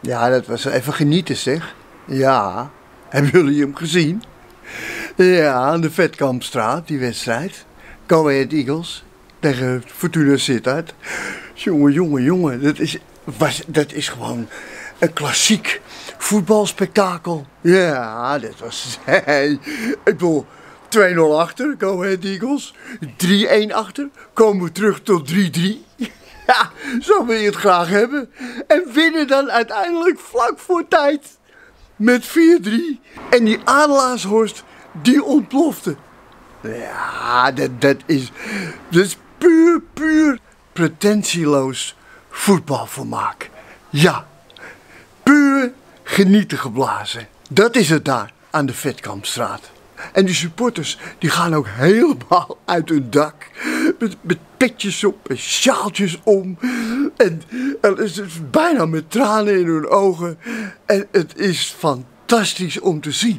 Ja, dat was even genieten, zeg. Ja, hebben jullie hem gezien? Ja, aan de Vetkampstraat, die wedstrijd. Go Ahead Eagles tegen Fortuna Sittard. Jongen, dat is gewoon een klassiek voetbalspektakel. Ja, dat was... ik bedoel, 2-0 achter, Go Ahead Eagles. 3-1 achter, komen we terug tot 3-3. Ja, zo wil je het graag hebben. En winnen dan uiteindelijk vlak voor tijd met 4-3. En die Adelaarshorst, die ontplofte. Ja, dat is puur pretentieloos voetbalvermaak. Ja, puur genieten geblazen. Dat is het daar aan de Vetkampstraat. En die supporters die gaan ook helemaal uit hun dak. Met petjes op en sjaaltjes om. En het is bijna met tranen in hun ogen. En het is fantastisch om te zien.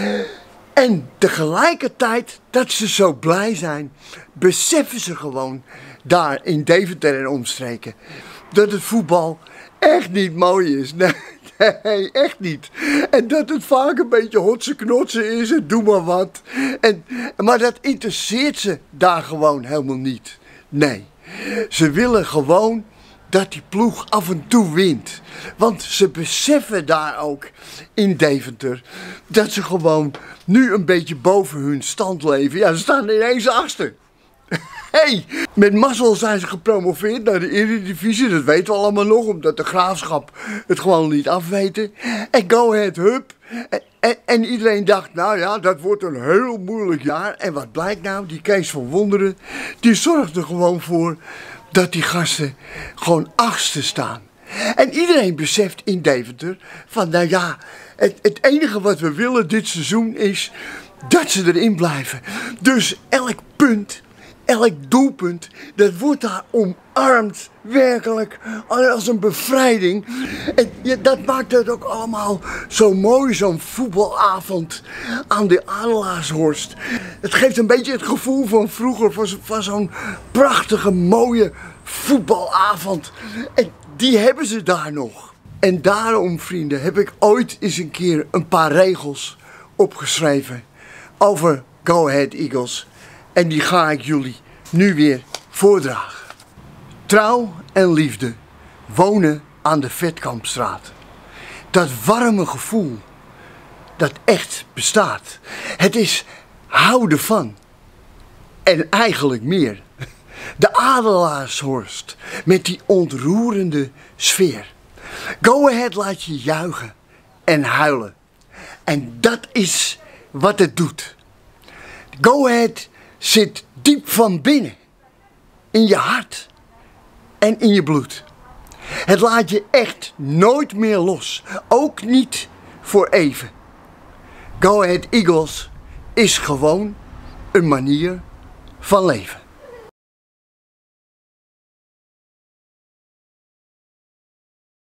En tegelijkertijd dat ze zo blij zijn, beseffen ze gewoon daar in Deventer en omstreken dat het voetbal echt niet mooi is. Nee, echt niet. En dat het vaak een beetje hotse knotsen is en doe maar wat. Maar dat interesseert ze daar gewoon helemaal niet. Nee, ze willen gewoon dat die ploeg af en toe wint. Want ze beseffen daar ook in Deventer dat ze gewoon nu een beetje boven hun stand leven. Ja, ze staan ineens achter. Hey, met mazzel zijn ze gepromoveerd naar de Eredivisie. Dat weten we allemaal nog, omdat de Graafschap het gewoon niet afweten. En Go Ahead, hup. En iedereen dacht, nou ja, dat wordt een heel moeilijk jaar. En wat blijkt nou? Die Kees van Wonderen, die zorgt er gewoon voor dat die gasten gewoon achtste staan. En iedereen beseft in Deventer van, nou ja, het enige wat we willen dit seizoen is dat ze erin blijven. Dus elk punt, elk doelpunt, dat wordt daar omarmd, werkelijk, als een bevrijding. En ja, dat maakt het ook allemaal zo mooi, zo'n voetbalavond aan de Adelaarshorst. Het geeft een beetje het gevoel van vroeger, van zo'n prachtige, mooie voetbalavond. En die hebben ze daar nog. En daarom, vrienden, heb ik ooit eens een keer een paar regels opgeschreven over Go Ahead Eagles. En die ga ik jullie nu weer voordragen. Trouw en liefde wonen aan de Vetkampstraat. Dat warme gevoel dat echt bestaat. Het is houden van. En eigenlijk meer. De Adelaarshorst met die ontroerende sfeer. Go Ahead laat je juichen en huilen. En dat is wat het doet. Go Ahead zit diep van binnen. In je hart. En in je bloed. Het laat je echt nooit meer los. Ook niet voor even. Go Ahead Eagles is gewoon een manier van leven.